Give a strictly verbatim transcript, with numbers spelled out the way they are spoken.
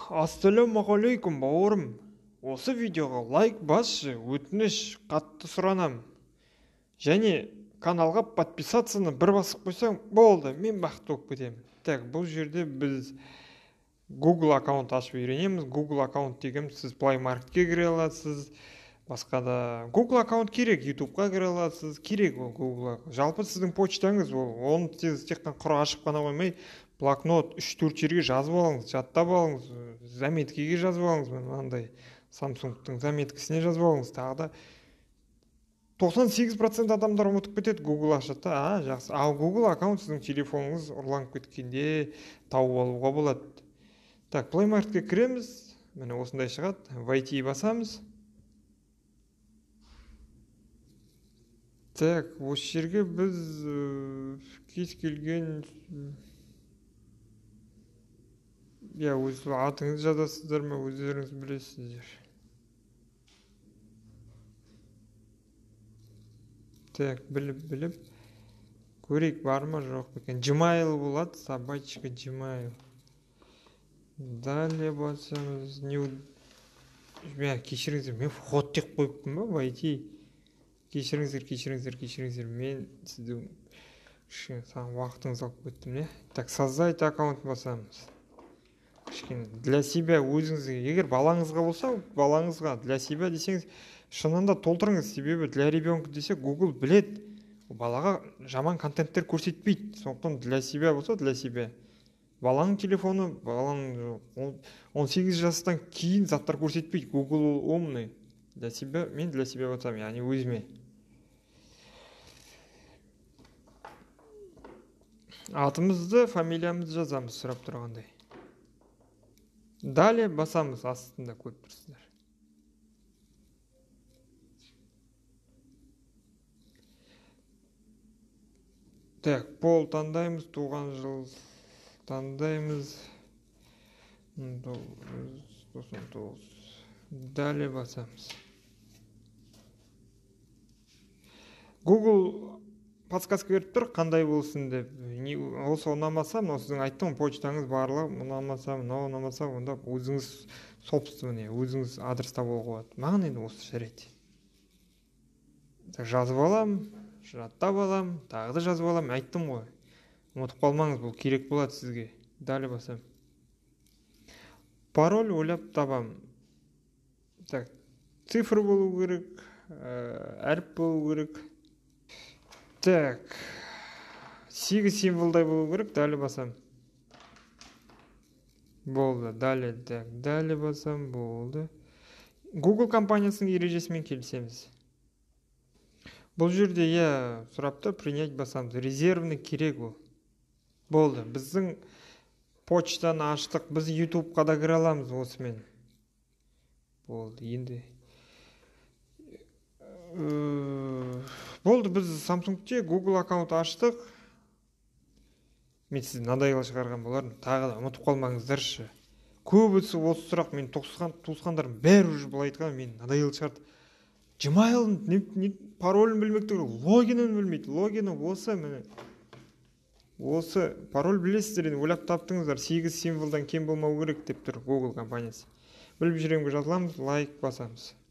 Ассалаумағалейкум бауырым. Осы видеоға лайк басшы, өтініш қатты сұранам. Және каналға подписацияны бір басып қойсаң болды, мен бақытты болып кетемін. Так, бұл жерде біз Google аккаунт ашып үйренеміз. Google аккаунт деген сіз Play Marketке кіре аласыз. Басқа да Google аккаунт керек, YouTubeға кіре аласыз. Керек ол Google. Жалпы сіздің почтаңыз ол. Оны сіз тек қана құр ашып қана қоймай, блокнот үш төрт жерге жазып алыңыз, жаттап алыңыз, заметкеге жазып алыңыз, мынандай Samsung-тың заметкісіне жазып алыңыз. Тағы да тоқсан сегіз процент адамдар ұмытып кетеді Google ашады. А, жақсы. Ал Google аккаунт сіздің телефоныңыз ұрланып кеткенде тауып алуға болады. Так, Play Marketке кіреміз. Міне осындай шығады. Войти басамыз. Так, осы жерге біз кез келген Я өз атыңыз жазасыздар ма, өздеріңіз білесіздер. Так, біліп-біліп көрейік, бар ма жоқ екен. Gmail болады, собачка Gmail. Далее басамыз. Мен кешіріңіздер, мен вход деп қойыппын ба, войти. Кешіріңіздер, кешіріңіздер, кешіріңіздер. Мен сіздің уақытыңыз алып кеттім, не? Так, создать аккаунт басамыз. Для себя өзіңізге, егер балаңызға болса, балаңызға для себя десеңіз, шынында толтырыңыз. Себебі для ребенка десе Google білет, балаға жаман контенттер көрсетпейді. Сондықтан для себя болса, для себя. Баланың телефоны, баланың он сегіз жастан кейін заттар көрсетпейді. Google умный. Для себя, мен для себя болсам, яғни өзіме. Атымызды, фамилиямызды жазамыз, сұрап тұрғандай. Далее басамыз, астында көріп тұрсыздар. Так, пол таңдаймыз, туған жыл таңдаймыз. тоқсан тоғыз. Далее басамыз. Google подсказка беріп тұр, қандай болсын деп. Осы ұнамаса, мынау сіздің айттым, почтаңыз барлығы ұнамаса, мынау ұнамаса, онда өзіңіз собственно, өзіңіз адреста болуға болады. Маған енді осы жарайды. Жазып алам, жаттап алам, тағы да жазып алам, айттым ғой. Ұмытып қалмаңыз, бұл керек болады сізге. Далее басам. Пароль ойлап табам. Так, цифр болу керек, әріп болу керек. Так, сегіз символдай болу керек, далее басам. Болды, далее, так, далее басам, болды. Google компаниясының ережесімен келісеміз. Бұл жерде, я сұрапты, принять басамыз. Резервный керек ол. Болды, біздің почтаны аштық, біз YouTube-қа да кіре аламыз осымен. Болды, енді. Болды, біз Samsung-те Google аккаунт аштық. Мен сізді надоело шығарған болармын. Тағы да ұмытып қалмаңыздаршы. Көбісі осы сұрақ мен туысқандарым бәрі уже бұл айтқан, мен надоело шығарды. Gmail-ның паролін білмекті, логинін білмейді. Логині осы, міне. Осы пароль білесіздер, ойлап таптыңыздар. сегіз символдан кем болмау керек деп тұр Google компаниясы. Біліп жүремге жазыламыз, лайк басамыз.